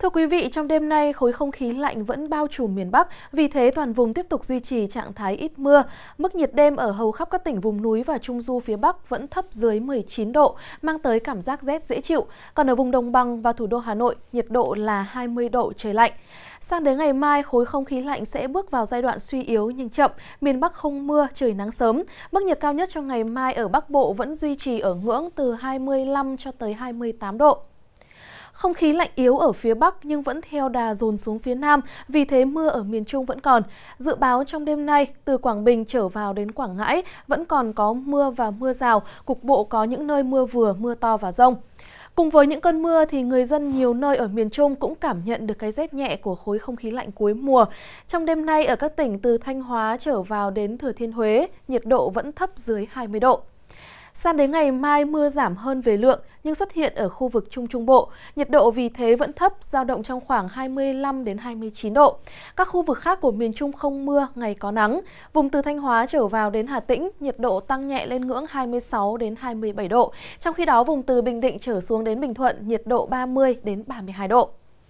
Thưa quý vị, trong đêm nay, khối không khí lạnh vẫn bao trùm miền Bắc, vì thế toàn vùng tiếp tục duy trì trạng thái ít mưa. Mức nhiệt đêm ở hầu khắp các tỉnh vùng núi và Trung du phía Bắc vẫn thấp dưới 19 độ, mang tới cảm giác rét dễ chịu. Còn ở vùng đồng bằng và thủ đô Hà Nội, nhiệt độ là 20 độ, trời lạnh. Sang đến ngày mai, khối không khí lạnh sẽ bước vào giai đoạn suy yếu nhưng chậm, miền Bắc không mưa, trời nắng sớm. Mức nhiệt cao nhất trong ngày mai ở Bắc Bộ vẫn duy trì ở ngưỡng từ 25 cho tới 28 độ. Không khí lạnh yếu ở phía Bắc nhưng vẫn theo đà dồn xuống phía Nam, vì thế mưa ở miền Trung vẫn còn. Dự báo trong đêm nay, từ Quảng Bình trở vào đến Quảng Ngãi vẫn còn có mưa và mưa rào, cục bộ có những nơi mưa vừa, mưa to và dông. Cùng với những cơn mưa thì người dân nhiều nơi ở miền Trung cũng cảm nhận được cái rét nhẹ của khối không khí lạnh cuối mùa. Trong đêm nay ở các tỉnh từ Thanh Hóa trở vào đến Thừa Thiên Huế, nhiệt độ vẫn thấp dưới 20 độ. Sang đến ngày mai mưa giảm hơn về lượng nhưng xuất hiện ở khu vực Trung Trung Bộ. Nhiệt độ vì thế vẫn thấp, dao động trong khoảng 25 đến 29 độ. Các khu vực khác của miền Trung không mưa, ngày có nắng. Vùng từ Thanh Hóa trở vào đến Hà Tĩnh, nhiệt độ tăng nhẹ lên ngưỡng 26 đến 27 độ. Trong khi đó vùng từ Bình Định trở xuống đến Bình Thuận, nhiệt độ 30 đến 32 độ.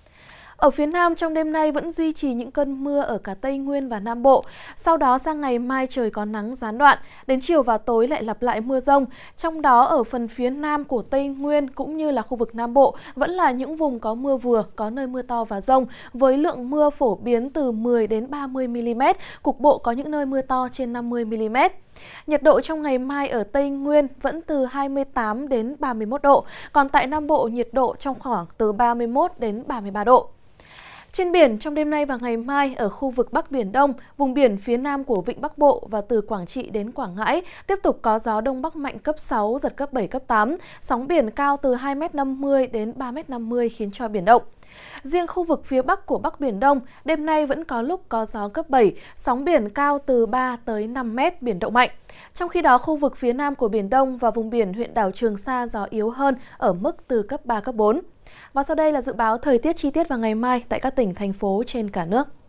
Ở phía Nam trong đêm nay vẫn duy trì những cơn mưa ở cả Tây Nguyên và Nam Bộ. Sau đó sang ngày mai trời có nắng gián đoạn, đến chiều và tối lại lặp lại mưa rông. Trong đó ở phần phía Nam của Tây Nguyên cũng như là khu vực Nam Bộ vẫn là những vùng có mưa vừa, có nơi mưa to và dông, với lượng mưa phổ biến từ 10 đến 30 mm, cục bộ có những nơi mưa to trên 50 mm. Nhiệt độ trong ngày mai ở Tây Nguyên vẫn từ 28 đến 31 độ, còn tại Nam Bộ nhiệt độ trong khoảng từ 31 đến 33 độ. Trên biển, trong đêm nay và ngày mai, ở khu vực Bắc Biển Đông, vùng biển phía nam của Vịnh Bắc Bộ và từ Quảng Trị đến Quảng Ngãi, tiếp tục có gió Đông Bắc mạnh cấp 6, giật cấp 7, cấp 8. Sóng biển cao từ 2,50 m đến 3,50 m khiến cho biển động. Riêng khu vực phía Bắc của Bắc Biển Đông, đêm nay vẫn có lúc có gió cấp 7, sóng biển cao từ 3 tới 5 m, biển động mạnh. Trong khi đó, khu vực phía nam của Biển Đông và vùng biển huyện đảo Trường Sa gió yếu hơn ở mức từ cấp 3, cấp 4. Và sau đây là dự báo thời tiết chi tiết vào ngày mai tại các tỉnh, thành phố trên cả nước.